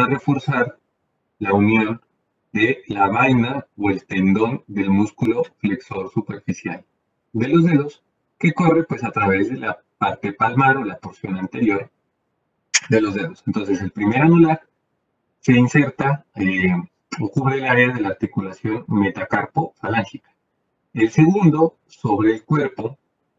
para reforzar la unión de la vaina o el tendón del músculo flexor superficial de los dedos, que corre pues a través de la parte palmar o la porción anterior de los dedos. Entonces el primer anular se inserta o cubre el área de la articulación metacarpo-falángica. El segundo sobre el cuerpo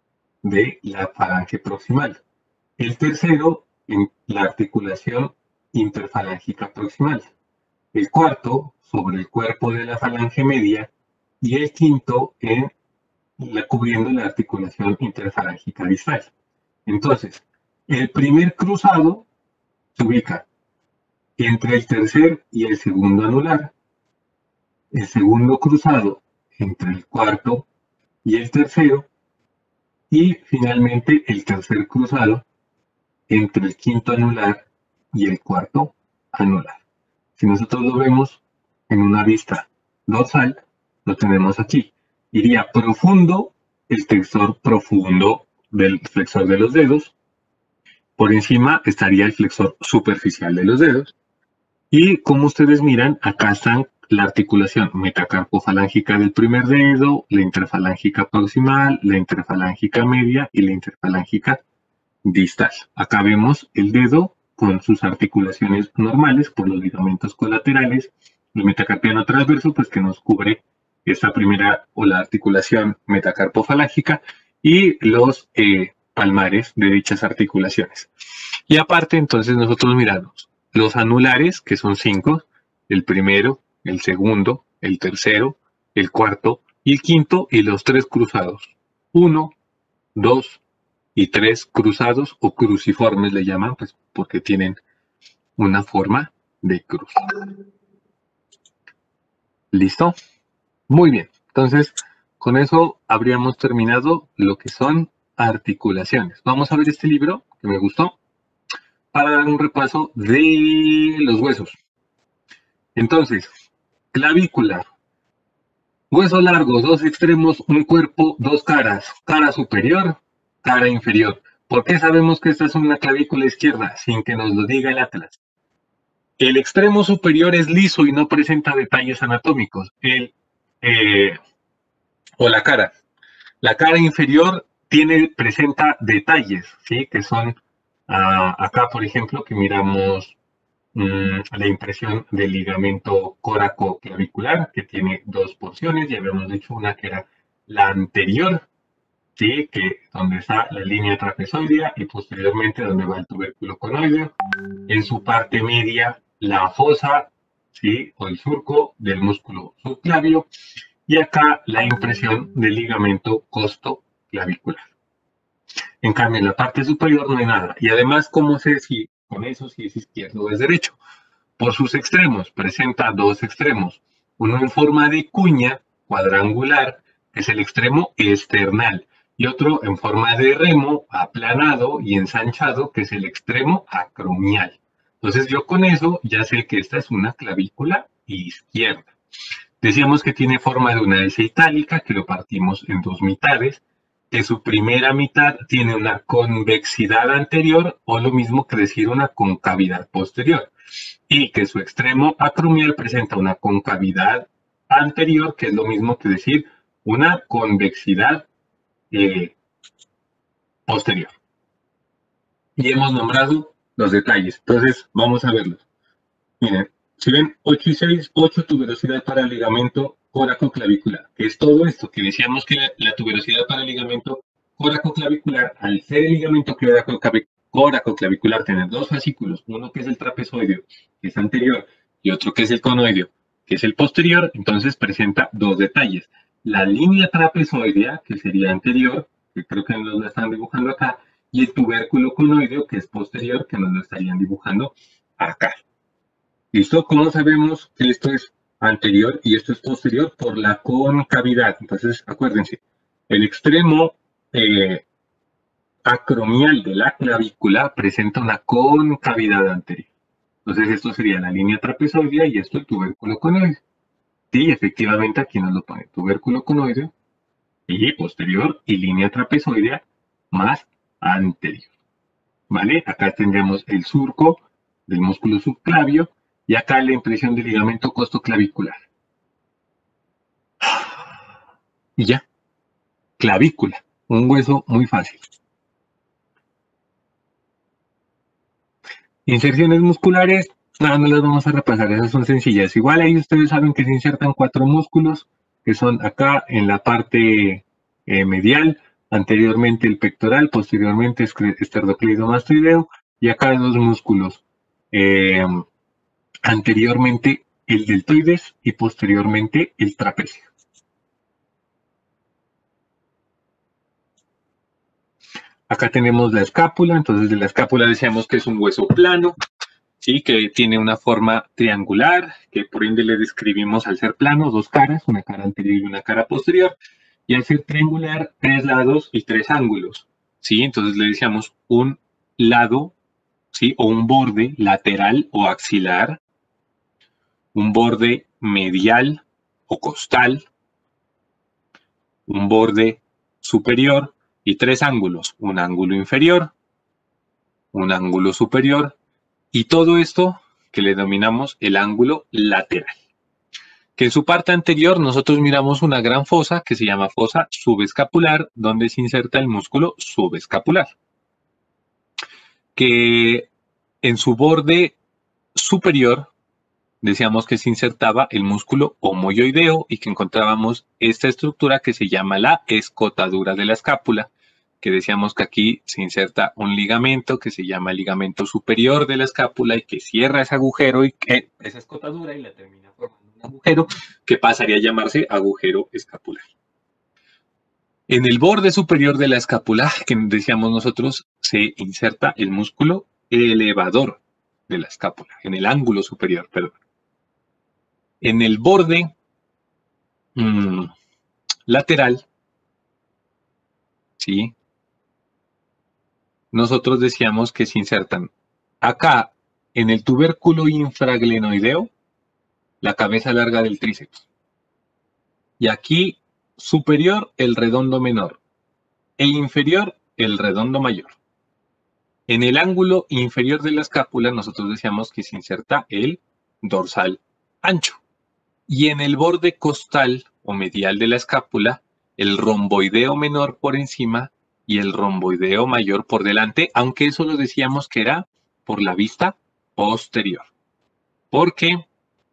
de la falange proximal. El tercero en la articulación interfalángica proximal. El cuarto sobre el cuerpo de la falange media y el quinto cubriendo la articulación interfalángica distal. Entonces, el primer cruzado se ubica entre el tercer y el segundo anular, el segundo cruzado entre el cuarto y el tercero, y finalmente el tercer cruzado entre el quinto anular y el cuarto anular. Si nosotros lo vemos en una vista dorsal, lo tenemos aquí. Iría profundo el flexor profundo del flexor de los dedos. Por encima estaría el flexor superficial de los dedos. Y como ustedes miran, acá están la articulación metacarpofalángica del primer dedo, la interfalángica proximal, la interfalángica media y la interfalángica distal. Acá vemos el dedo con sus articulaciones normales por los ligamentos colaterales, el metacarpiano transverso, pues que nos cubre esta primera o la articulación metacarpofalángica, y los palmares de dichas articulaciones. Y aparte, entonces, nosotros miramos los anulares, que son 5, el primero, el segundo, el tercero, el cuarto y el quinto, y los 3 cruzados, 1, 2 y 3 cruzados o cruciformes le llaman, pues porque tienen una forma de cruz. ¿Listo? Muy bien. Entonces, con eso habríamos terminado lo que son articulaciones. Vamos a ver este libro que me gustó para dar un repaso de los huesos. Entonces, clavícula. Hueso largo, 2 extremos, un cuerpo, 2 caras. Cara superior, cara inferior. ¿Por qué sabemos que esta es una clavícula izquierda? Sin que nos lo diga el atlas. El extremo superior es liso y no presenta detalles anatómicos. O la cara. La cara inferior presenta detalles, ¿sí? Que son acá, por ejemplo, que miramos la impresión del ligamento córaco-clavicular, que tiene 2 porciones. Ya habíamos dicho una que era la anterior, ¿sí? Donde está la línea trapezoidea, y posteriormente donde va el tubérculo conoideo. En su parte media, la fosa, ¿sí? O el surco del músculo subclavio. Y acá la impresión del ligamento costoclavicular. En cambio, en la parte superior no hay nada. Y además, ¿cómo sé si con eso si es izquierdo o es derecho? Por sus extremos, presenta 2 extremos. Uno en forma de cuña cuadrangular, que es el extremo external, y otro en forma de remo, aplanado y ensanchado, que es el extremo acromial. Entonces yo con eso ya sé que esta es una clavícula izquierda. Decíamos que tiene forma de una S itálica, que lo partimos en 2 mitades, que su primera mitad tiene una convexidad anterior, o lo mismo que decir una concavidad posterior, y que su extremo acromial presenta una concavidad anterior, que es lo mismo que decir una convexidad posterior. Y hemos nombrado los detalles, entonces vamos a verlos. Miren, si ven 8 y 6, 8 tuberosidad para el ligamento córacoclavicular, que es todo esto, que decíamos que la tuberosidad para el ligamento córacoclavicular, al ser el ligamento córacoclavicular, tener 2 fascículos, uno que es el trapezoideo, que es anterior, y otro que es el conoideo, que es el posterior, entonces presenta 2 detalles. La línea trapezoidea, que sería anterior, que creo que nos lo están dibujando acá, y el tubérculo conoideo, que es posterior, que nos lo estarían dibujando acá. ¿Listo? ¿Cómo sabemos que esto es anterior y esto es posterior? Por la concavidad. Entonces, acuérdense, el extremo acromial de la clavícula presenta una concavidad anterior. Entonces, esto sería la línea trapezoidea y esto el tubérculo conoideo. Sí, efectivamente aquí nos lo pone tubérculo conoideo y posterior y línea trapezoidea más anterior. ¿Vale? Acá tendríamos el surco del músculo subclavio Y acá la impresión del ligamento costoclavicular. Y ya, clavícula, un hueso muy fácil. Inserciones musculares, nada, no las vamos a repasar, esas son sencillas. Igual ahí ustedes saben que se insertan 4 músculos, que son acá en la parte medial, anteriormente el pectoral, posteriormente esternocleidomastoideo, y acá 2 músculos, anteriormente el deltoides y posteriormente el trapecio. Acá tenemos la escápula, entonces de la escápula decíamos que es un hueso plano, ¿sí? Que tiene una forma triangular, que por ende le describimos al ser plano 2 caras, una cara anterior y una cara posterior, y al ser triangular 3 lados y 3 ángulos, ¿sí? Entonces le decíamos un lado, ¿sí? O un borde lateral o axilar, un borde medial o costal, un borde superior y 3 ángulos, un ángulo inferior, un ángulo superior y todo esto que le denominamos el ángulo lateral. Que en su parte anterior nosotros miramos una gran fosa que se llama fosa subescapular, donde se inserta el músculo subescapular. Que en su borde superior decíamos que se insertaba el músculo homoyoideo y que encontrábamos esta estructura que se llama la escotadura de la escápula, que decíamos que aquí se inserta un ligamento que se llama el ligamento superior de la escápula y que cierra ese agujero y que esa escotadura y la termina formando un agujero que pasaría a llamarse agujero escapular. En el borde superior de la escápula, que decíamos nosotros, se inserta el músculo elevador de la escápula, en el ángulo superior, perdón. En el borde lateral, ¿sí? Nosotros decíamos que se insertan acá en el tubérculo infraglenoideo, la cabeza larga del tríceps. Y aquí superior el redondo menor e inferior el redondo mayor. En el ángulo inferior de la escápula nosotros decíamos que se inserta el dorsal ancho. Y en el borde costal o medial de la escápula, el romboideo menor por encima y el romboideo mayor por delante, aunque eso lo decíamos que era por la vista posterior. Porque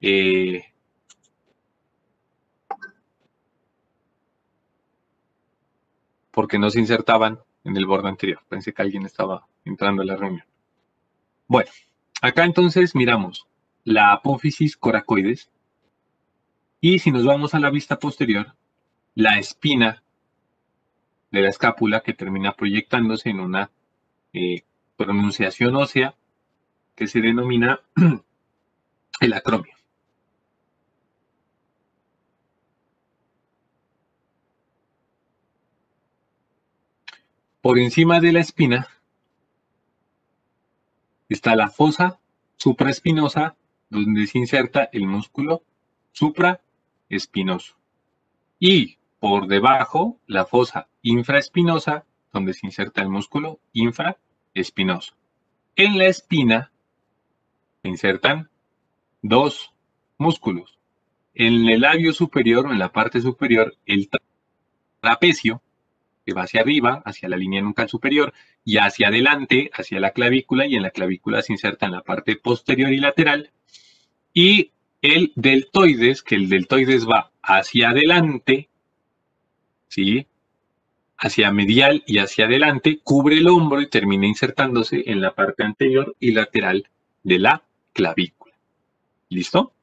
no se insertaban en el borde anterior. Pensé que alguien estaba entrando a la reunión. Bueno, acá entonces miramos la apófisis coracoides y si nos vamos a la vista posterior, la espina de la escápula que termina proyectándose en una pronunciación ósea que se denomina el acromio. Por encima de la espina está la fosa supraespinosa, donde se inserta el músculo supraespinoso. Y por debajo, la fosa infraespinosa, donde se inserta el músculo infraespinoso. En la espina se insertan 2 músculos. En el labio superior, o en la parte superior, el trapecio, que va hacia arriba, hacia la línea nucal superior, y hacia adelante, hacia la clavícula, y en la clavícula se inserta en la parte posterior y lateral, y el deltoides, que el deltoides va hacia adelante, ¿sí? Hacia medial y hacia adelante, cubre el hombro y termina insertándose en la parte anterior y lateral de la clavícula. ¿Listo?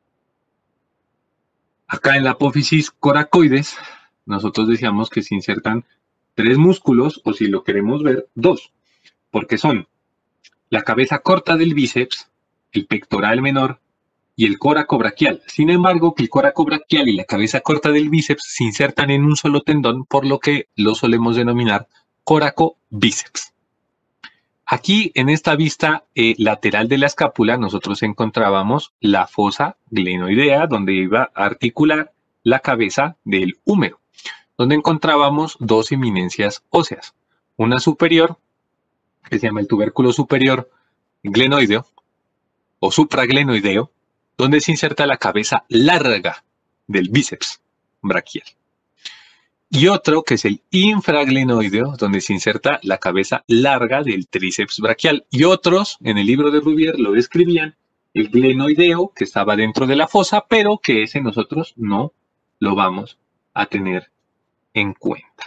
Acá en la apófisis coracoides, nosotros decíamos que se insertan 3 músculos, o si lo queremos ver, 2, porque son la cabeza corta del bíceps, el pectoral menor y el coracobraquial. Sin embargo, que el coracobraquial y la cabeza corta del bíceps se insertan en un solo tendón, por lo que lo solemos denominar coracobíceps. Aquí, en esta vista lateral de la escápula, nosotros encontrábamos la fosa glenoidea, donde iba a articular la cabeza del húmero, donde encontrábamos 2 eminencias óseas. Una superior, que se llama el tubérculo superior glenoideo, o supraglenoideo, donde se inserta la cabeza larga del bíceps braquial. Y otro que es el infraglenoideo, donde se inserta la cabeza larga del tríceps braquial. Y otros, en el libro de Rubier, lo describían, el glenoideo, que estaba dentro de la fosa, pero que ese nosotros no lo vamos a tener en cuenta.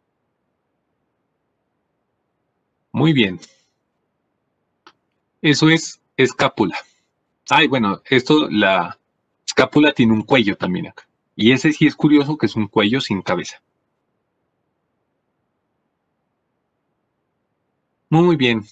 Muy bien. Eso es escápula. Ay, bueno, la escápula tiene un cuello también acá. Y ese sí es curioso que es un cuello sin cabeza. Muy bien.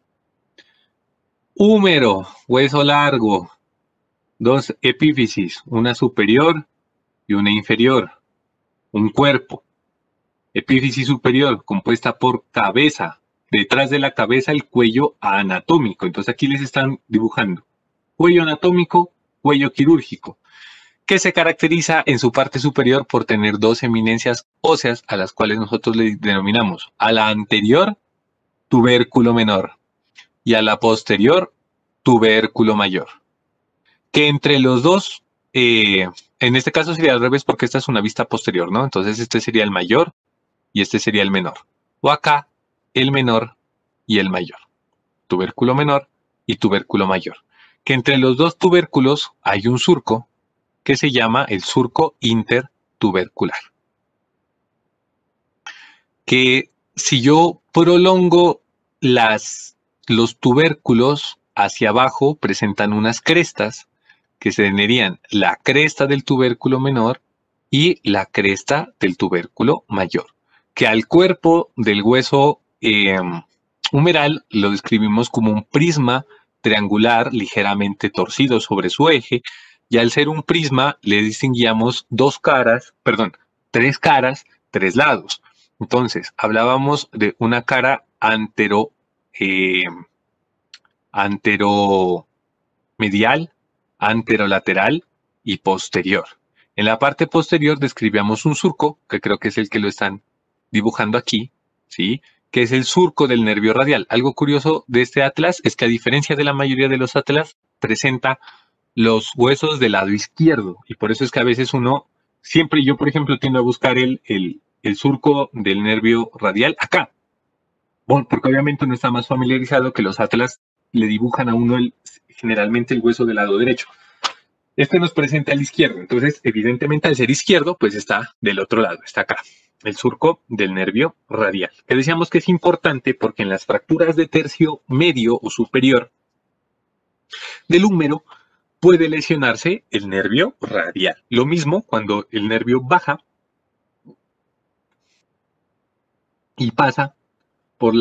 Húmero, hueso largo, dos epífisis, una superior y una inferior. Un cuerpo. Epífisis superior, compuesta por cabeza. Detrás de la cabeza el cuello anatómico. Entonces aquí les están dibujando. Cuello anatómico, cuello quirúrgico, que se caracteriza en su parte superior por tener dos eminencias óseas a las cuales nosotros le denominamos a la anterior tubérculo menor y a la posterior tubérculo mayor. Que entre los dos, en este caso sería al revés porque esta es una vista posterior, ¿no? Entonces este sería el mayor y este sería el menor. O acá, el menor y el mayor. Tubérculo menor y tubérculo mayor. Que entre los dos tubérculos hay un surco que se llama el surco intertubercular. Que si yo prolongo los tubérculos hacia abajo, presentan unas crestas que se tendrían la cresta del tubérculo menor y la cresta del tubérculo mayor. Que al cuerpo del hueso humeral lo describimos como un prisma triangular ligeramente torcido sobre su eje, y al ser un prisma le distinguíamos tres caras, tres lados. Entonces, hablábamos de una cara anteromedial, anterolateral y posterior. En la parte posterior describíamos un surco, que creo que es el que lo están dibujando aquí, ¿sí? Que es el surco del nervio radial. Algo curioso de este atlas es que a diferencia de la mayoría de los atlas, presenta los huesos del lado izquierdo. Y por eso es que a veces siempre yo, por ejemplo, tiendo a buscar el surco del nervio radial acá. Bueno, porque obviamente uno está más familiarizado que los atlas le dibujan a uno generalmente el hueso del lado derecho. Este nos presenta el izquierdo, entonces evidentemente al ser izquierdo, pues está del otro lado, está acá, el surco del nervio radial. Que decíamos que es importante porque en las fracturas de tercio medio o superior del húmero puede lesionarse el nervio radial. Lo mismo cuando el nervio baja y pasa por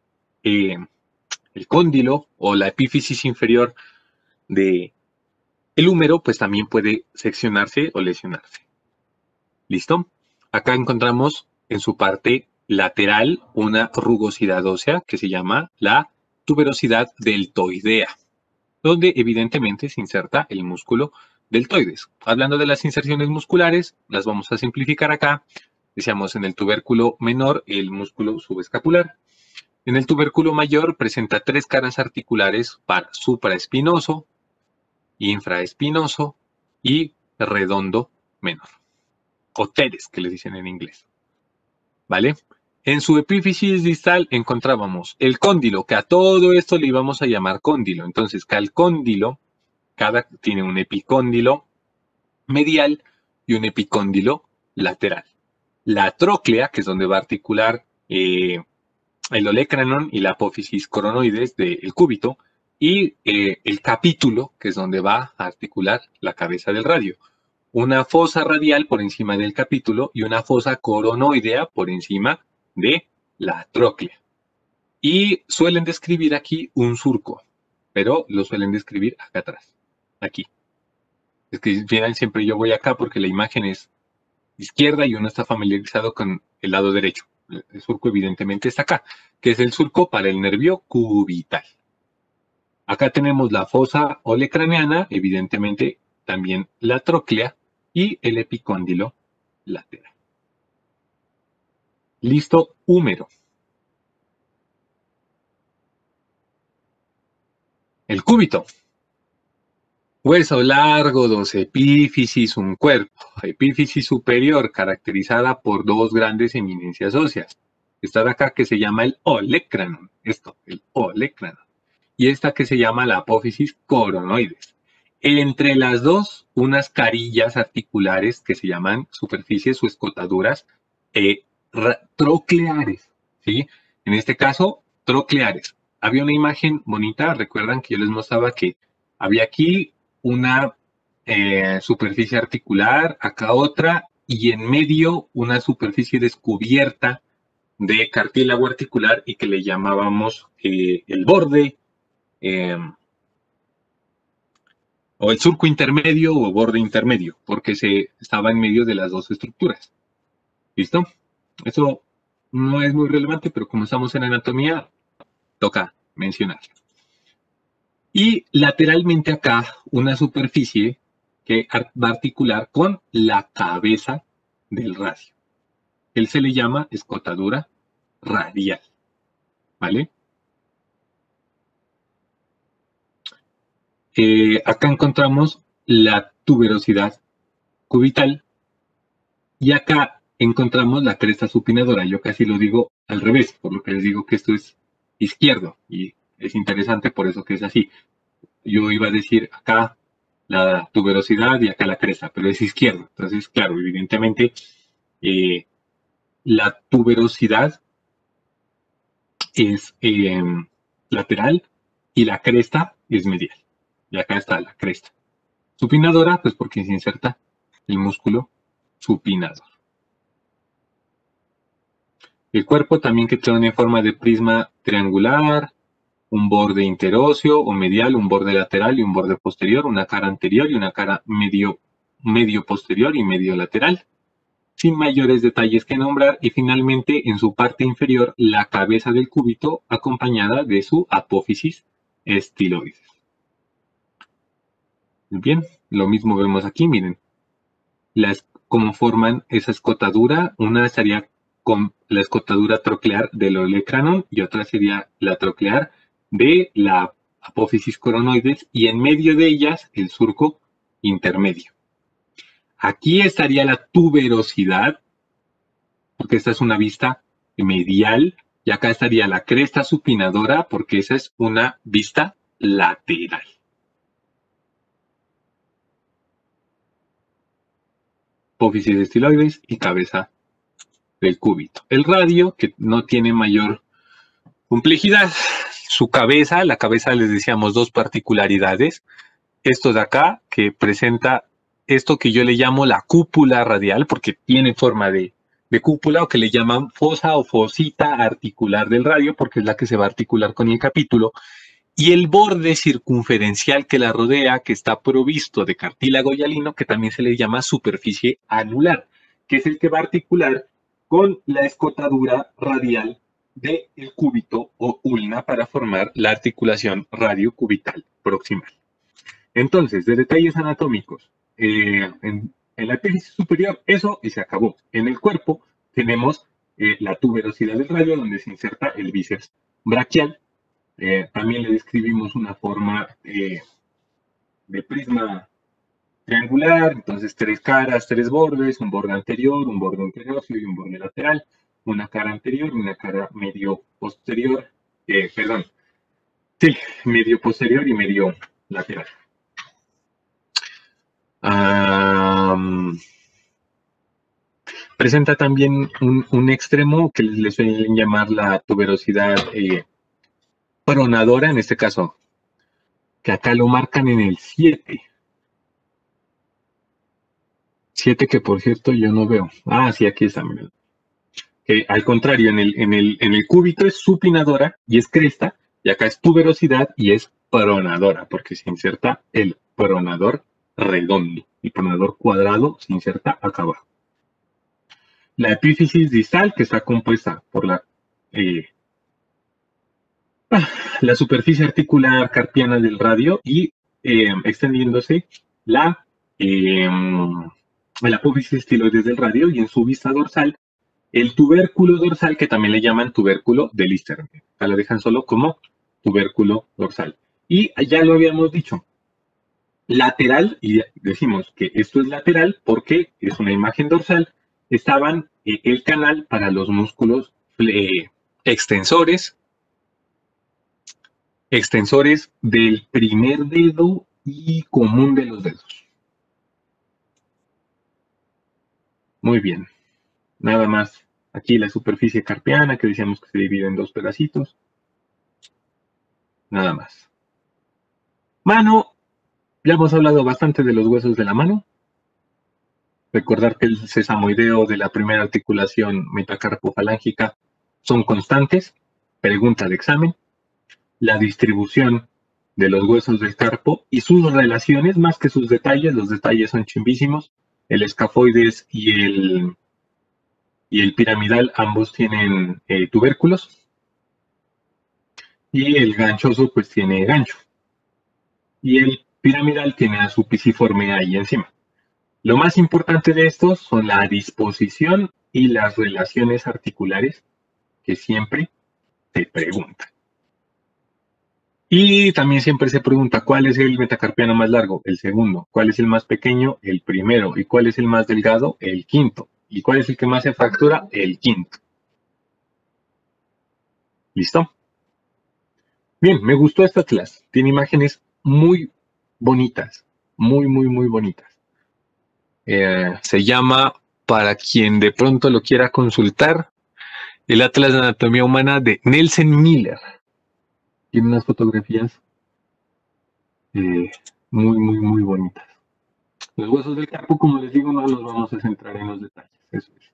el cóndilo o la epífisis inferior del húmero, pues también puede seccionarse o lesionarse. ¿Listo? Acá encontramos en su parte lateral una rugosidad ósea que se llama la tuberosidad deltoidea, donde evidentemente se inserta el músculo deltoides. Hablando de las inserciones musculares, las vamos a simplificar acá. Decíamos en el tubérculo menor el músculo subescapular. En el tubérculo mayor presenta tres caras articulares para supraespinoso, infraespinoso y redondo menor. O teres, que les dicen en inglés. ¿Vale? En su epífisis distal encontrábamos el cóndilo, que a todo esto le íbamos a llamar cóndilo. Entonces, que al cóndilo, tiene un epicóndilo medial y un epicóndilo lateral. La tróclea, que es donde va a articular el olecranon y la apófisis coronoides del cúbito, y el capítulo, que es donde va a articular la cabeza del radio. Una fosa radial por encima del capítulo y una fosa coronoidea por encima de la tróclea. Y suelen describir aquí un surco, pero lo suelen describir acá atrás, aquí. Es que siempre yo voy acá porque la imagen es izquierda y uno está familiarizado con el lado derecho. El surco evidentemente está acá, que es el surco para el nervio cubital. Acá tenemos la fosa olecraneana, evidentemente también la tróclea y el epicóndilo lateral. Listo, húmero. El cúbito. Hueso largo, dos epífisis, un cuerpo. Epífisis superior caracterizada por dos grandes eminencias óseas. Esta de acá que se llama el olecranon. Esto, el olecranon. Y esta que se llama la apófisis coronoides. Entre las dos, unas carillas articulares que se llaman superficies o escotaduras trocleares. ¿Sí? En este caso, trocleares. Había una imagen bonita, recuerdan que yo les mostraba que había aquí una superficie articular, acá otra, y en medio una superficie descubierta de cartílago articular y que le llamábamos el borde o el surco intermedio o borde intermedio, porque se estaba en medio de las dos estructuras. ¿Listo? Eso no es muy relevante, pero como estamos en anatomía, toca mencionarlo. Y lateralmente acá, una superficie que va a articular con la cabeza del radio. Él se le llama escotadura radial. ¿Vale? Acá encontramos la tuberosidad cubital y acá encontramos la cresta supinadora. Yo casi lo digo al revés, por lo que les digo que esto es izquierdo y es interesante por eso que es así. Yo iba a decir acá la tuberosidad y acá la cresta, pero es izquierdo. Entonces, claro, evidentemente la tuberosidad es lateral y la cresta es medial. Y acá está la cresta. Supinadora, pues porque se inserta el músculo supinador. El cuerpo también que tiene forma de prisma triangular, un borde interóseo o medial, un borde lateral y un borde posterior, una cara anterior y una cara medio posterior y medio lateral, sin mayores detalles que nombrar, y finalmente en su parte inferior la cabeza del cúbito acompañada de su apófisis estiloides. Bien, lo mismo vemos aquí, miren, cómo forman esa escotadura. Una sería con la escotadura troclear del olecranon y otra sería la troclear de la apófisis coronoides y en medio de ellas el surco intermedio. Aquí estaría la tuberosidad, porque esta es una vista medial, y acá estaría la cresta supinadora, porque esa es una vista lateral. Apófisis estiloides y cabeza del cúbito. El radio, que no tiene mayor complejidad, su cabeza, la cabeza les decíamos dos particularidades. Esto de acá, que presenta esto que yo le llamo la cúpula radial, porque tiene forma de cúpula, o que le llaman fosa o fosita articular del radio, porque es la que se va a articular con el capítulo, y el borde circunferencial que la rodea, que está provisto de cartílago hialino, que también se le llama superficie anular, que es el que va a articular con la escotadura radial del cúbito o ulna para formar la articulación radiocubital proximal. Entonces, de detalles anatómicos, en la epífisis superior, eso y se acabó. En el cuerpo tenemos la tuberosidad del radio, donde se inserta el bíceps braquial. También le describimos una forma de prisma triangular, entonces tres caras, tres bordes, un borde anterior, un borde interóseo y un borde lateral, una cara anterior y una cara medio posterior, medio posterior y medio lateral. Presenta también un extremo que le suelen llamar la tuberosidad pronadora, en este caso, que acá lo marcan en el 7. 7 que por cierto yo no veo. Ah, sí, aquí está. Al contrario, en el cúbito es supinadora y es cresta, y acá es tuberosidad y es pronadora, porque se inserta el pronador redondo. El pronador cuadrado se inserta acá abajo. La epífisis distal, que está compuesta por la superficie articular carpiana del radio y extendiéndose la apófisis estiloides del radio, y en su vista dorsal el tubérculo dorsal, que también le llaman tubérculo de Listermann. La dejan solo como tubérculo dorsal. Y ya lo habíamos dicho, lateral, y decimos que esto es lateral porque es una imagen dorsal, estaban el canal para los músculos Extensores. extensores del primer dedo y común de los dedos. Muy bien. Nada más. Aquí la superficie carpiana, que decíamos que se divide en dos pedacitos. Nada más. Mano. Ya hemos hablado bastante de los huesos de la mano. Recordar que el sesamoideo de la primera articulación metacarpofalángica son constantes. Pregunta de examen. La distribución de los huesos del carpo y sus relaciones, más que sus detalles. Los detalles son chimbísimos. El escafoides y el piramidal ambos tienen tubérculos. Y el ganchoso pues tiene gancho. Y el piramidal tiene a su pisiforme ahí encima. Lo más importante de estos son la disposición y las relaciones articulares que siempre se preguntan. Y también siempre se pregunta cuál es el metacarpiano más largo, el segundo, cuál es el más pequeño, el primero, y cuál es el más delgado, el quinto, y cuál es el que más se fractura, el quinto. ¿Listo? Bien, me gustó esta clase. Tiene imágenes muy bonitas, muy bonitas. Se llama, para quien de pronto lo quiera consultar, el Atlas de Anatomía Humana de Nelson Miller. Tiene unas fotografías muy bonitas. Los huesos del carpo, como les digo, no nos vamos a centrar en los detalles. Eso es.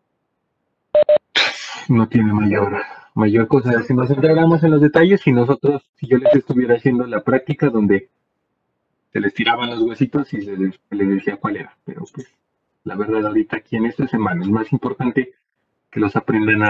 No tiene mayor cosa. Si nos centráramos en los detalles, si yo les estuviera haciendo la práctica donde se les tiraban los huesitos y se les decía cuál era. Pero pues, la verdad, ahorita aquí en esta semana es más importante que los aprendan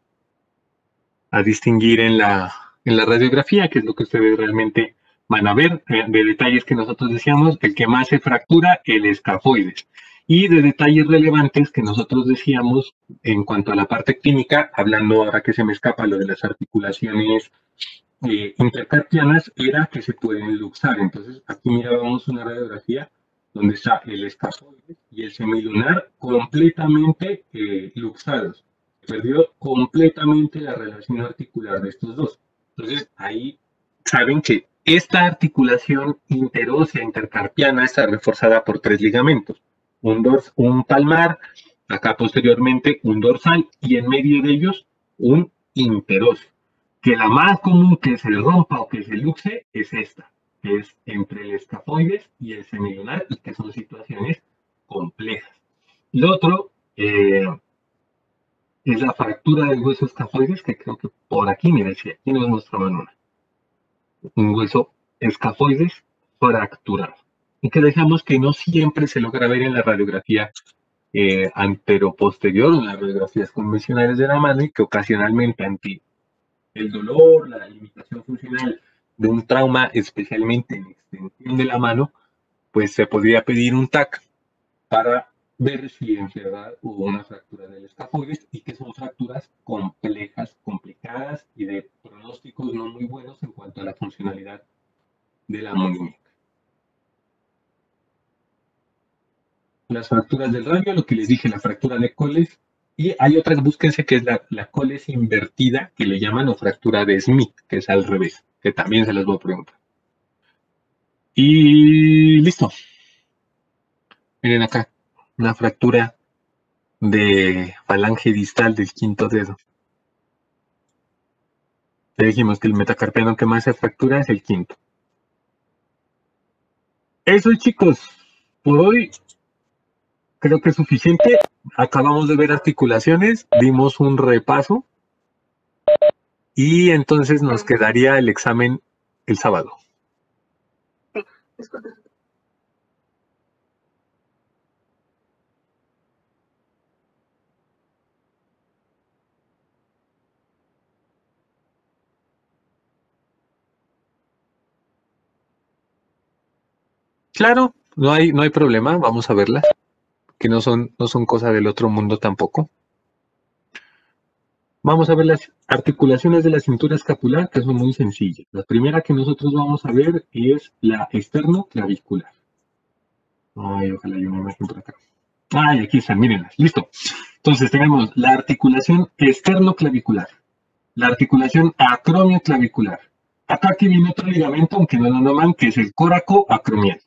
a distinguir en la radiografía, que es lo que ustedes realmente van a ver, de detalles que nosotros decíamos, el que más se fractura, el escafoides. Y de detalles relevantes que nosotros decíamos en cuanto a la parte clínica, hablando ahora que se me escapa lo de las articulaciones intercarpianas, era que se pueden luxar. Entonces, aquí mirábamos una radiografía donde está el escafoides y el semilunar completamente luxados. Perdió completamente la relación articular de estos dos. Entonces, ahí saben que esta articulación interósea intercarpiana está reforzada por tres ligamentos. Un palmar, acá posteriormente un dorsal y en medio de ellos un interóseo. Que la más común que se rompa o que se luxe es esta, que es entre el escafoides y el semilunar y que son situaciones complejas. Lo otro es la fractura del hueso escafoides, que creo que por aquí, mira, si aquí nos mostraban un hueso escafoides fracturado. Y que dejamos que no siempre se logra ver en la radiografía antero-posterior o en las radiografías convencionales de la mano y que ocasionalmente ante el dolor, la limitación funcional de un trauma, especialmente en extensión de la mano, pues se podría pedir un TAC para ver si en verdad hubo una fractura del escafoides y que son fracturas complejas, complicadas y de pronósticos no muy buenos en cuanto a la funcionalidad de la muñeca. Las fracturas del radio, lo que les dije, la fractura de Coles, y hay otras, búsquense, que es la Coles invertida, que le llaman, o fractura de Smith, que es al revés, que también se las voy a preguntar. Y listo. Miren acá, una fractura de falange distal del quinto dedo. Ya dijimos que el metacarpiano que más se fractura es el quinto. Eso, chicos, por hoy creo que es suficiente. Acabamos de ver articulaciones, dimos un repaso y entonces nos quedaría el examen el sábado. Claro, no hay problema, vamos a verlas, que no son cosa del otro mundo tampoco. Vamos a ver las articulaciones de la cintura escapular, que son muy sencillas. La primera que nosotros vamos a ver es la esternoclavicular. Ay, ojalá haya una imagen por acá. Ay, aquí están, mírenlas. Listo. Entonces tenemos la articulación esternoclavicular, la articulación acromioclavicular. Acá aquí viene otro ligamento, aunque no lo nombran, que es el coracoacromial.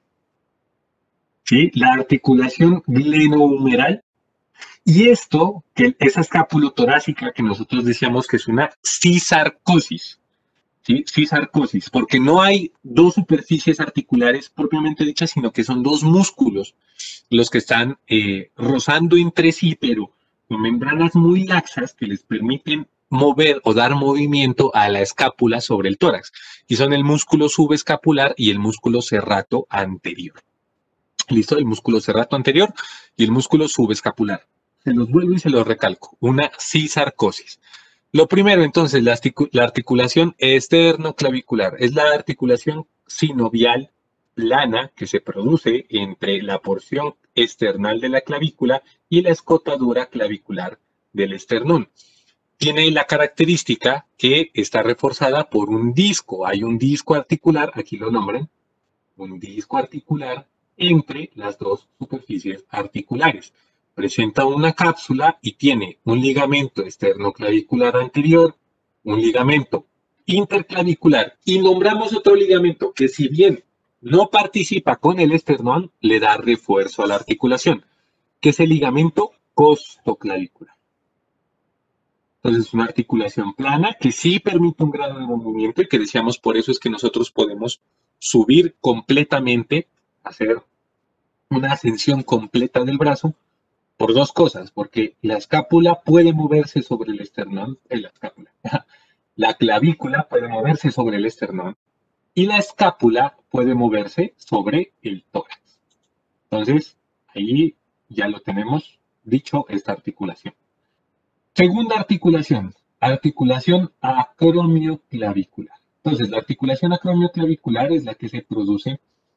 ¿Sí? La articulación glenohumeral. Y esto, que esa escapulotorácica que nosotros decíamos que es una cisarcosis. ¿Sí? Cisarcosis, porque no hay dos superficies articulares propiamente dichas, sino que son dos músculos los que están rozando entre sí, pero con membranas muy laxas que les permiten mover o dar movimiento a la escápula sobre el tórax. Y son el músculo subescapular y el músculo serrato anterior. ¿Listo? El músculo serrato anterior y el músculo subescapular. Se los vuelvo y se los recalco. Una cisarcosis. Lo primero, entonces, la articulación esternoclavicular es la articulación sinovial plana que se produce entre la porción external de la clavícula y la escotadura clavicular del esternón. Tiene la característica que está reforzada por un disco. Hay un disco articular, aquí lo nombran, un disco articular entre las dos superficies articulares. Presenta una cápsula y tiene un ligamento esternoclavicular anterior, un ligamento interclavicular y nombramos otro ligamento que si bien no participa con el esternón, le da refuerzo a la articulación, que es el ligamento costoclavicular. Entonces es una articulación plana que sí permite un grado de movimiento y que decíamos por eso es que nosotros podemos subir completamente, hacer una ascensión completa del brazo por dos cosas, porque la escápula puede moverse sobre el esternón, la clavícula puede moverse sobre el esternón y la escápula puede moverse sobre el tórax. Entonces, ahí ya lo tenemos dicho esta articulación. Segunda articulación, articulación acromioclavicular. Entonces, la articulación acromioclavicular es la que se produce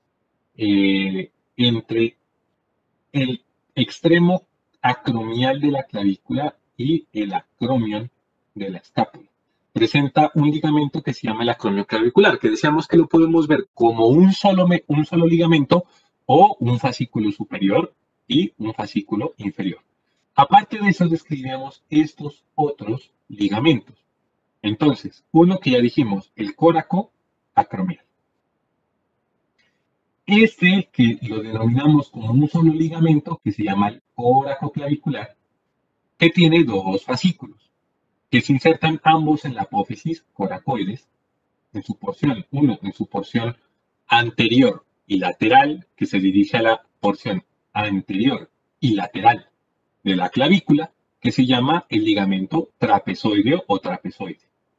entre el extremo acromial de la clavícula y el acromion de la escápula. Presenta un ligamento que se llama el acromio clavicular, que decíamos que lo podemos ver como un solo ligamento o un fascículo superior y un fascículo inferior. Aparte de eso, describimos estos otros ligamentos. Entonces, uno que ya dijimos, el coracoacromial. Este que lo denominamos como un solo ligamento, que se llama el coracoclavicular, que tiene dos fascículos, que se insertan ambos en la apófisis coracoides, en su porción, uno en su porción anterior y lateral, que se dirige a la porción anterior y lateral de la clavícula, que se llama el ligamento trapezoideo o trapezoide.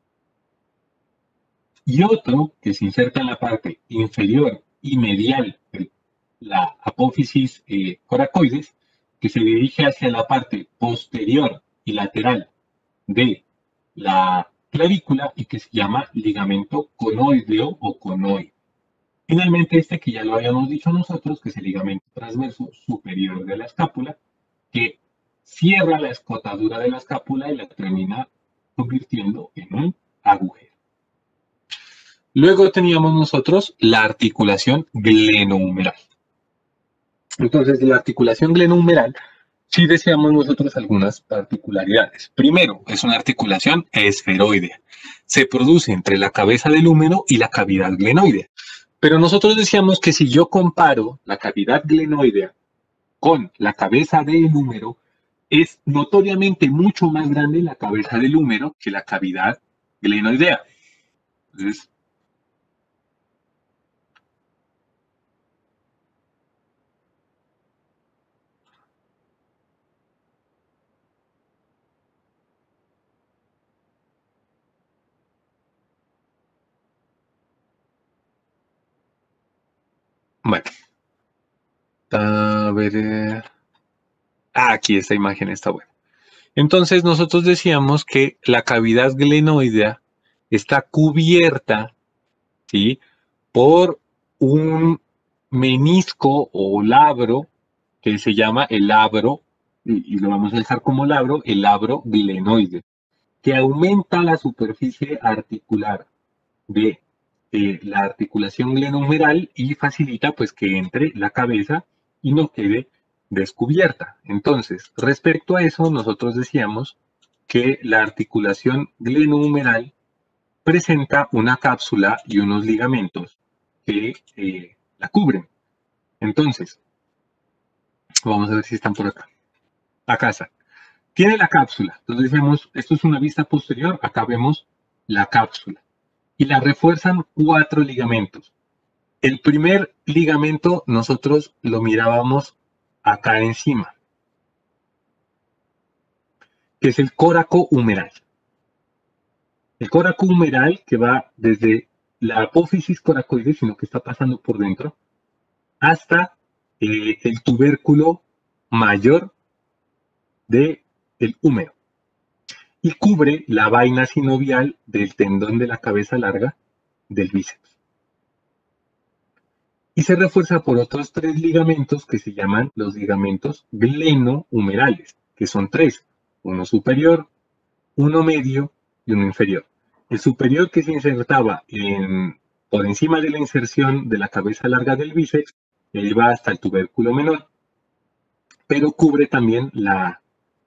Y otro que se inserta en la parte inferior y medial de la apófisis coracoides, que se dirige hacia la parte posterior y lateral de la clavícula y que se llama ligamento conoideo o conoide. Finalmente, este que ya lo habíamos dicho nosotros, que es el ligamento transverso superior de la escápula, que cierra la escotadura de la escápula y la termina convirtiendo en un agujero. Luego teníamos nosotros la articulación glenohumeral. Entonces, de la articulación glenohumeral, sí deseamos nosotros algunas particularidades. Primero, es una articulación esferoidea. Se produce entre la cabeza del húmero y la cavidad glenoidea. Pero nosotros decíamos que si yo comparo la cavidad glenoidea con la cabeza del húmero, es notoriamente mucho más grande la cabeza del húmero que la cavidad glenoidea. Entonces, bueno, a ver, aquí esta imagen está buena. Entonces nosotros decíamos que la cavidad glenoidea está cubierta, ¿sí?, por un menisco o labro que se llama el labro, y lo vamos a dejar como labro, el labro glenoide. que aumenta la superficie articular de la articulación glenohumeral y facilita pues que entre la cabeza y no quede descubierta. Entonces, respecto a eso, nosotros decíamos que la articulación glenohumeral presenta una cápsula y unos ligamentos que la cubren. Entonces, vamos a ver si están por acá. Acá está. Tiene la cápsula. Entonces decimos, esto es una vista posterior. Acá vemos la cápsula. Y la refuerzan 4 ligamentos. El primer ligamento nosotros lo mirábamos acá encima, que es el córaco humeral. El córaco humeral que va desde la apófisis coracoide, sino que está pasando por dentro, hasta el tubérculo mayor del húmero y cubre la vaina sinovial del tendón de la cabeza larga del bíceps. Y se refuerza por otros 3 ligamentos que se llaman los ligamentos glenohumerales, que son 3, uno superior, uno medio y uno inferior. El superior que se insertaba por encima de la inserción de la cabeza larga del bíceps, va hasta el tubérculo menor, pero cubre también la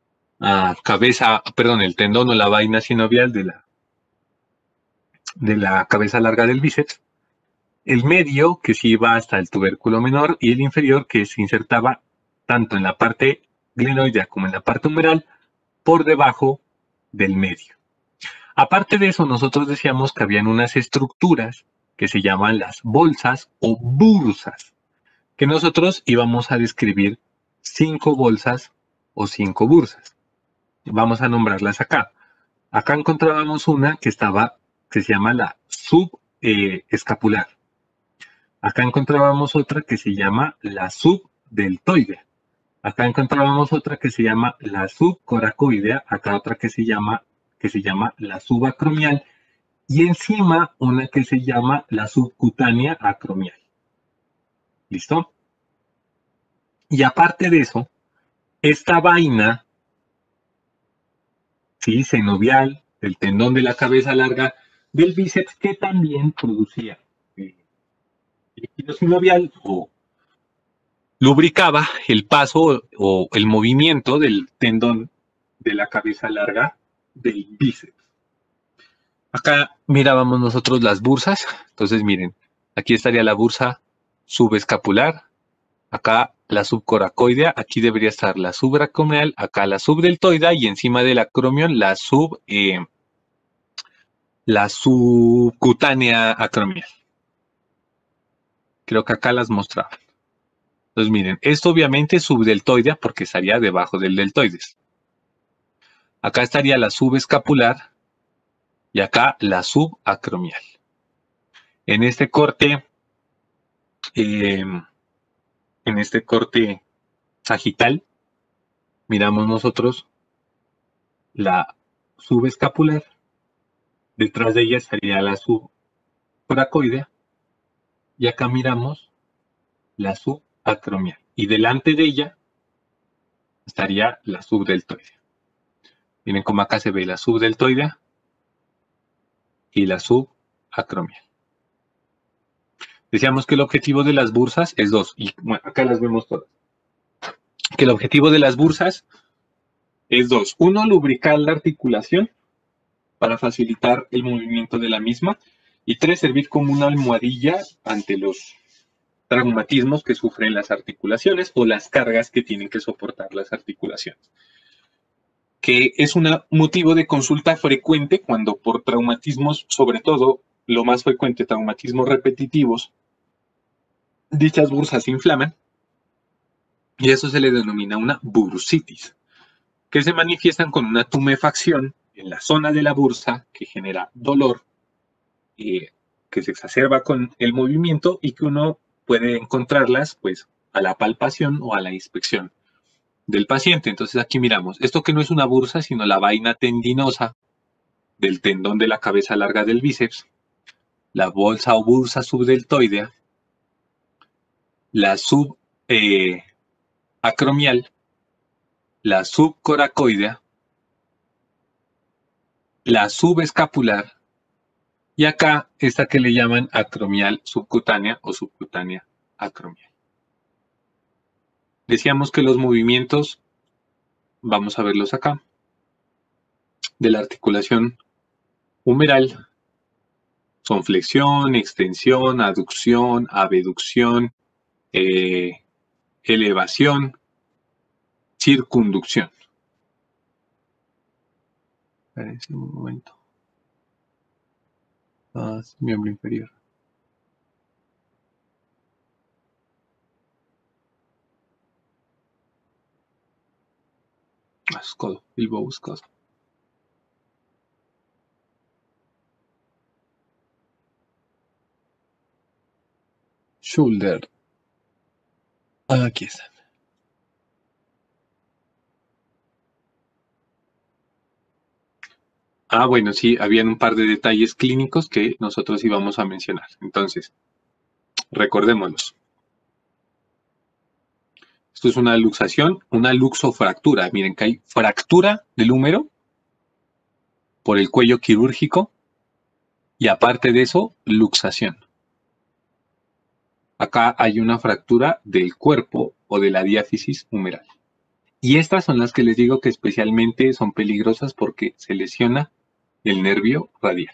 el tendón o la vaina sinovial de la cabeza larga del bíceps. El medio, que sí va hasta el tubérculo menor, y el inferior, que se insertaba tanto en la parte glenoidea como en la parte humeral, por debajo del medio. Aparte de eso, nosotros decíamos que habían unas estructuras que se llaman las bolsas o bursas, que nosotros íbamos a describir 5 bolsas o 5 bursas. Vamos a nombrarlas acá. Acá encontrábamos una que se llama la subescapular. Acá encontrábamos otra que se llama la subdeltoidea. Acá encontrábamos otra que se llama la subcoracoidea. Acá otra que se llama la subacromial. Y encima una que se llama la subcutánea acromial. ¿Listo? Y aparte de eso, esta vaina, ¿sí?, senovial, el tendón de la cabeza larga del bíceps, que también producía líquido sinovial o lubricaba el paso o el movimiento del tendón de la cabeza larga del bíceps. Acá mirábamos nosotros las bursas. Entonces miren, aquí estaría la bursa subescapular, acá la subcoracoidea, aquí debería estar la subacromial, acá la subdeltoidea y encima del acromion la subcutánea acromial. Creo que acá las mostraba. Entonces miren, esto obviamente es subdeltoidea porque estaría debajo del deltoides. Acá estaría la subescapular y acá la subacromial. En este corte sagital, miramos nosotros la subescapular, detrás de ella estaría la subcoracoidea y acá miramos la subacromial y delante de ella estaría la subdeltoidea. Miren cómo acá se ve la subdeltoidea y la subacromial. Decíamos que el objetivo de las bursas es 2, y bueno, acá las vemos todas. Que el objetivo de las bursas es 2. 1, lubricar la articulación para facilitar el movimiento de la misma. Y 3, servir como una almohadilla ante los traumatismos que sufren las articulaciones o las cargas que tienen que soportar las articulaciones. Que es un motivo de consulta frecuente cuando por traumatismos, sobre todo lo más frecuente, traumatismos repetitivos, dichas bursas se inflaman y eso se le denomina una bursitis, que se manifiestan con una tumefacción en la zona de la bursa que genera dolor, que se exacerba con el movimiento y que uno puede encontrarlas pues a la palpación o a la inspección del paciente. Entonces aquí miramos, esto que no es una bursa, sino la vaina tendinosa del tendón de la cabeza larga del bíceps, la bolsa o bursa subdeltoidea, la subacromial, la subcoracoidea la subescapular, y acá esta que le llaman acromial subcutánea o subcutánea acromial. Decíamos que los movimientos, vamos a verlos acá, de la articulación humeral son flexión, extensión, aducción, abducción, elevación, circunducción. Espérense un momento. Miembro inferior. Codo, Bilbao, codo. Shoulder. Aquí está. Bueno, sí, habían un par de detalles clínicos que nosotros íbamos a mencionar. Entonces, recordémoslos. Esto es una luxación, una luxofractura. Miren que hay fractura del húmero por el cuello quirúrgico y aparte de eso, luxación. Acá hay una fractura del cuerpo o de la diáfisis humeral. Y estas son las que les digo que especialmente son peligrosas porque se lesiona el nervio radial.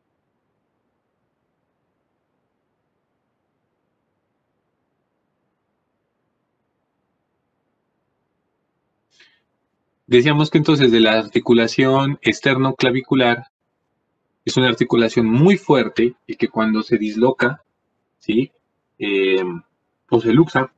Decíamos que entonces de la articulación externoclavicular es una articulación muy fuerte y que cuando se disloca, ¿sí? O se luxa,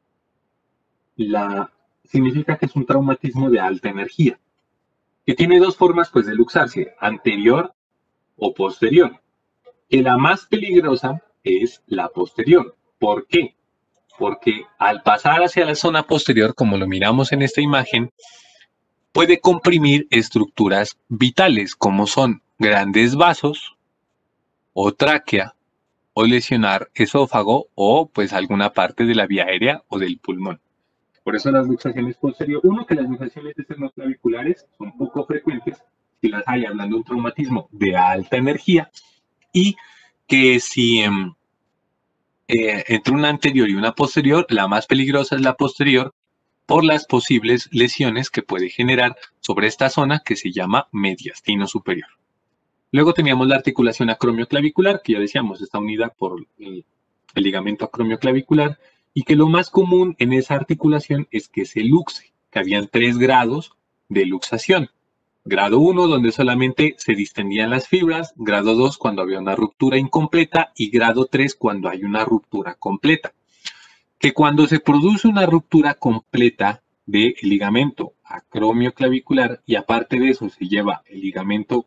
significa que es un traumatismo de alta energía, que tiene dos formas pues, de luxarse, anterior o posterior. Y la más peligrosa es la posterior. ¿Por qué? Porque al pasar hacia la zona posterior, como lo miramos en esta imagen, puede comprimir estructuras vitales, como son grandes vasos o tráquea, o lesionar esófago o pues alguna parte de la vía aérea o del pulmón. Por eso las luxaciones posteriores, que las luxaciones esternoclaviculares son poco frecuentes, si las hay hablando de un traumatismo de alta energía, y que si entre una anterior y una posterior, la más peligrosa es la posterior por las posibles lesiones que puede generar sobre esta zona que se llama mediastino superior. Luego teníamos la articulación acromioclavicular, que ya decíamos está unida por el ligamento acromioclavicular, y que lo más común en esa articulación es que se luxe, que habían 3 grados de luxación. Grado 1, donde solamente se distendían las fibras, grado 2, cuando había una ruptura incompleta, y grado 3, cuando hay una ruptura completa. Que cuando se produce una ruptura completa del ligamento acromioclavicular y aparte de eso se lleva el ligamento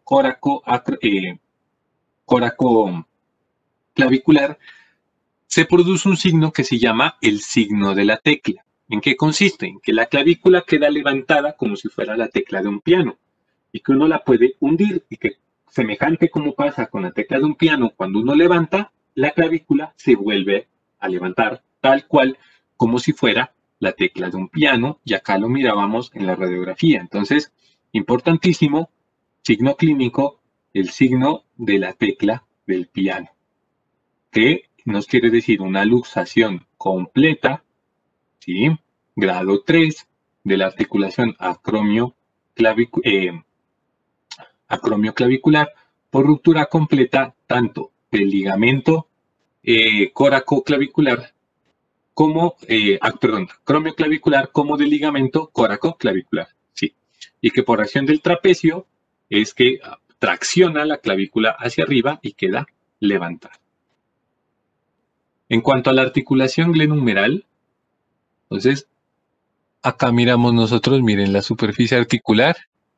coraco-clavicular, se produce un signo que se llama el signo de la tecla. ¿En qué consiste? En que la clavícula queda levantada como si fuera la tecla de un piano y que uno la puede hundir y que semejante como pasa con la tecla de un piano, cuando uno levanta, la clavícula se vuelve a levantar tal cual como si fuera la tecla de un piano, y acá lo mirábamos en la radiografía. Entonces, importantísimo, signo clínico, el signo de la tecla del piano, que nos quiere decir una luxación completa, ¿sí? Grado 3 de la articulación acromioclavicular por ruptura completa tanto del ligamento coraco-clavicular como, acromioclavicular como del ligamento coraco-clavicular, sí. Y que por acción del trapecio es que tracciona la clavícula hacia arriba y queda levantada. En cuanto a la articulación glenohumeral, entonces, acá miramos nosotros, miren la superficie articular,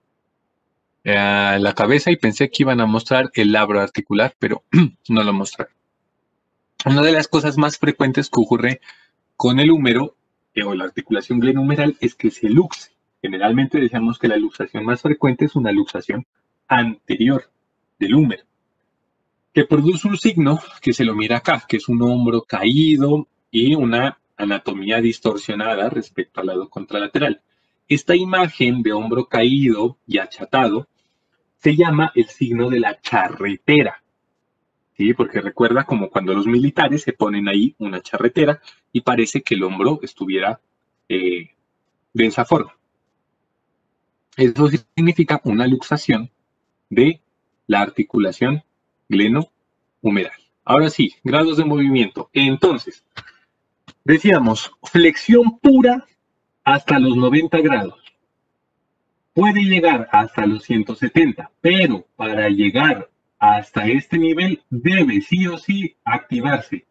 la cabeza, y pensé que iban a mostrar el labro articular, pero no lo mostraron. Una de las cosas más frecuentes que ocurre con el húmero o la articulación glenohumeral es que se luxe. Generalmente decíamos que la luxación más frecuente es una luxación anterior del húmero, que produce un signo que se lo mira acá, que es un hombro caído y una anatomía distorsionada respecto al lado contralateral. Esta imagen de hombro caído y achatado se llama el signo de la charretera. ¿Sí? Porque recuerda como cuando los militares se ponen ahí una charretera y parece que el hombro estuviera de esa forma. Eso significa una luxación de la articulación glenohumeral. Ahora sí, grados de movimiento. Entonces, decíamos, flexión pura hasta los 90 grados. Puede llegar hasta los 170, pero para llegar hasta este nivel debe sí o sí activarse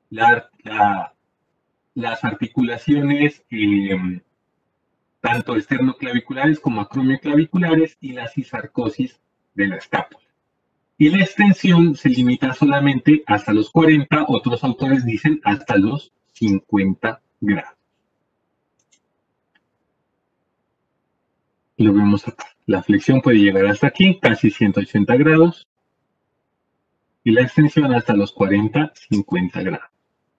las articulaciones tanto esternoclaviculares como acromioclaviculares y la cisarcosis de la escápula. Y la extensión se limita solamente hasta los 40, otros autores dicen hasta los 50 grados. Lo vemos acá. La flexión puede llegar hasta aquí, casi 180 grados, y la extensión hasta los 40, 50 grados.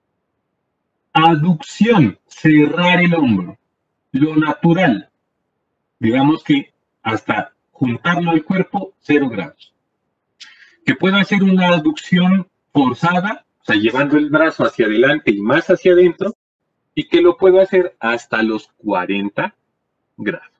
Aducción, cerrar el hombro. Lo natural, digamos que hasta juntarlo al cuerpo, 0 grados. Que pueda hacer una aducción forzada, o sea, llevando el brazo hacia adelante y más hacia adentro, y que lo puedo hacer hasta los 40 grados.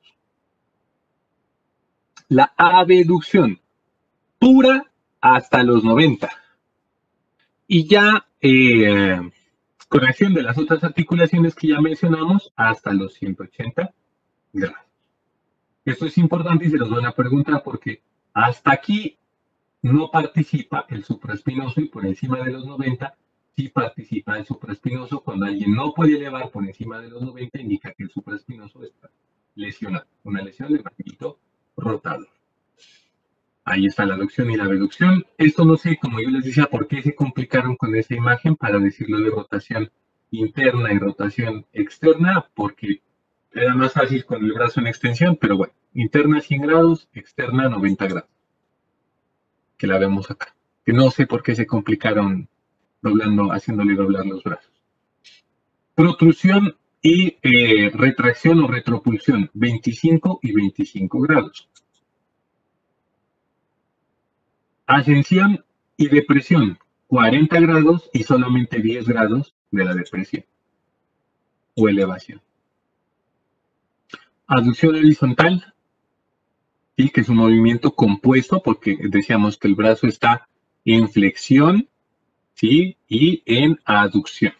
La abducción, pura hasta los 90. Y ya con acción de las otras articulaciones que ya mencionamos, hasta los 180 grados. Esto es importante y se los van a preguntar porque hasta aquí no participa el supraespinoso y por encima de los 90 sí participa el supraespinoso. Cuando alguien no puede elevar por encima de los 90 indica que el supraespinoso está lesionado, una lesión del manguito rotador. Ahí está la aducción y la abducción. Esto no sé, como yo les decía, por qué se complicaron con esa imagen para decirlo de rotación interna y rotación externa, porque era más fácil con el brazo en extensión, pero bueno, interna 100 grados, externa 90 grados, que la vemos acá. Que no sé por qué se complicaron doblando, haciéndole doblar los brazos. Protrusión y retracción o retropulsión, 25 y 25 grados. Ascensión y depresión, 40 grados y solamente 10 grados de la depresión o elevación. Aducción horizontal, ¿sí? Que es un movimiento compuesto porque decíamos que el brazo está en flexión, ¿sí? Y en aducción.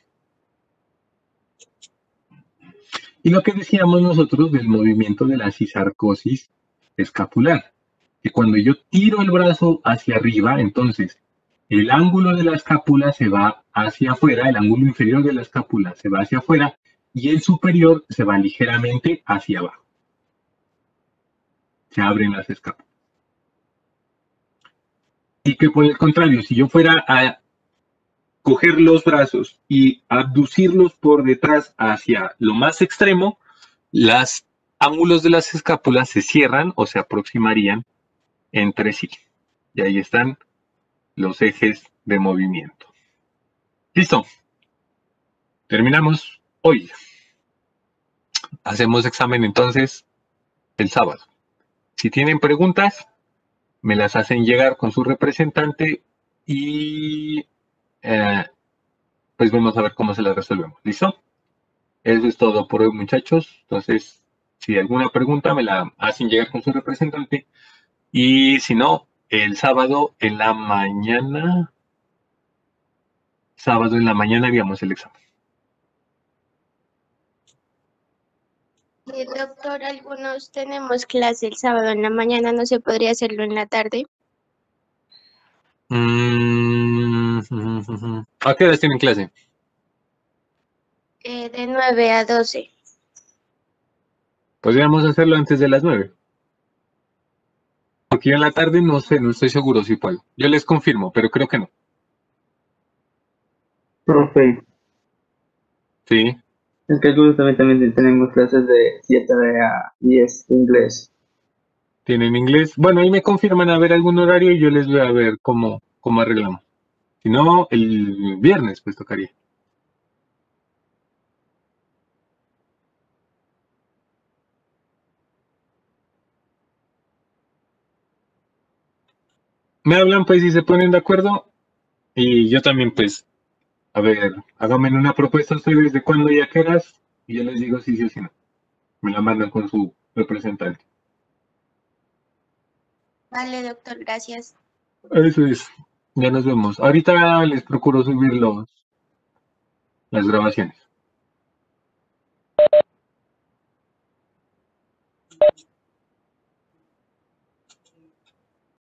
Y lo que decíamos nosotros del movimiento de la cisarcosis escapular, que cuando yo tiro el brazo hacia arriba, entonces el ángulo de la escápula se va hacia afuera, el ángulo inferior de la escápula se va hacia afuera y el superior se va ligeramente hacia abajo. Se abren las escápulas. Y que por el contrario, si yo fuera a coger los brazos y abducirlos por detrás hacia lo más extremo, los ángulos de las escápulas se cierran o se aproximarían entre sí. Y ahí están los ejes de movimiento. Listo. Terminamos hoy. Hacemos examen entonces el sábado. Si tienen preguntas, me las hacen llegar con su representante y pues vamos a ver cómo se las resolvemos. ¿Listo? Eso es todo por hoy, muchachos. Entonces, si hay alguna pregunta, me la hacen llegar con su representante. Y si no, el sábado en la mañana, haríamos el examen. Doctor, algunos tenemos clase el sábado en la mañana, ¿no se podría hacerlo en la tarde? ¿A qué horas tienen clase? De 9 a 12. Podríamos hacerlo antes de las 9. Porque yo en la tarde no sé, no estoy seguro si puedo. Yo les confirmo, pero creo que no. Profe, Sí. es que justamente tenemos clases de 7 a 10 de inglés. ¿Tienen inglés? Bueno, ahí me confirman a ver algún horario y yo les voy a ver cómo arreglamos. Si no, el viernes pues tocaría. Me hablan pues y se ponen de acuerdo y yo también pues, a ver, háganme una propuesta ustedes de cuándo y a qué horas y yo les digo si sí o si no. Me la mandan con su representante. Vale, doctor, gracias. Eso es. Ya nos vemos. Ahorita les procuro subir las grabaciones.